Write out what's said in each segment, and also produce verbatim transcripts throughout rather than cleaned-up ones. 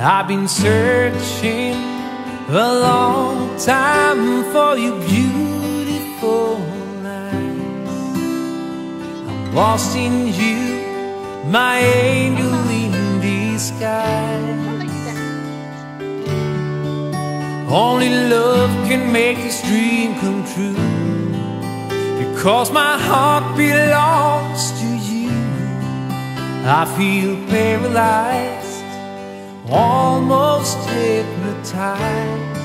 I've been searching a long time for your beautiful eyes. I'm lost in you, my angel in disguise. Only love can make this dream come true, because my heart belongs to you. I feel paralyzed, almost hypnotized.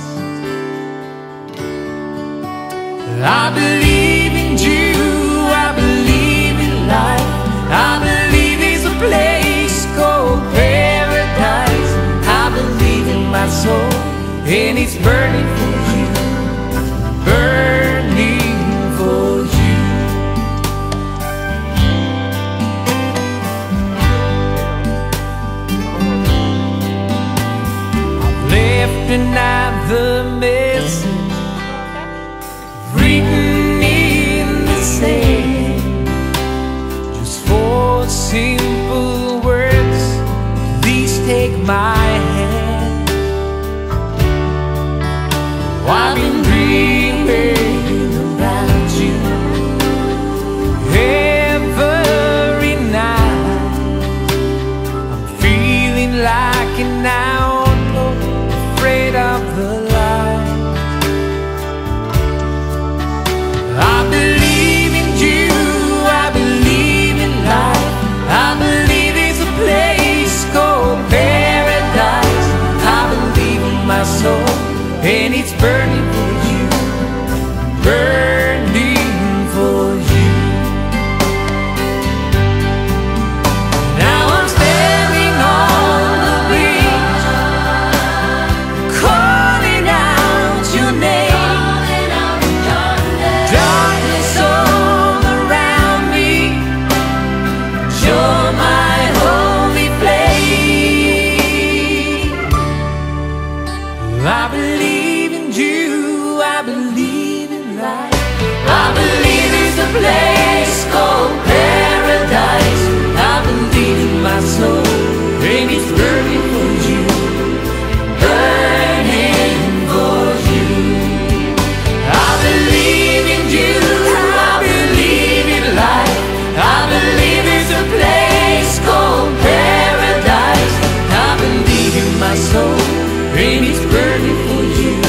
I believe in you, I believe in life, I believe there's a place called paradise. I believe in my soul, and it's burning for you, burning for you. I've left another message written in the sand, just four simple words, please take my hand. I've been dreaming about you every night. I'm feeling like an outlaw, afraid of the light. I believe in you, I believe in life, I believe there's a place called paradise. I believe in my soul, and it's burning for you, burning for you. Now I'm standing on the beach, calling out your name. Darkness all around me, you're my holy flame. I believe in you, I believe in life, I believe there's a place called paradise. I believe in my soul, and it's burning for you, burning for you. I believe in you, I believe in life, I believe there's a place called paradise. I believe in my soul, and it's burning for you,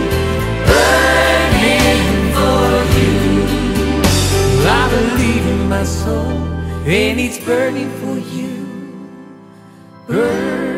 burning for you. I believe in my soul, and it's burning for you, burning.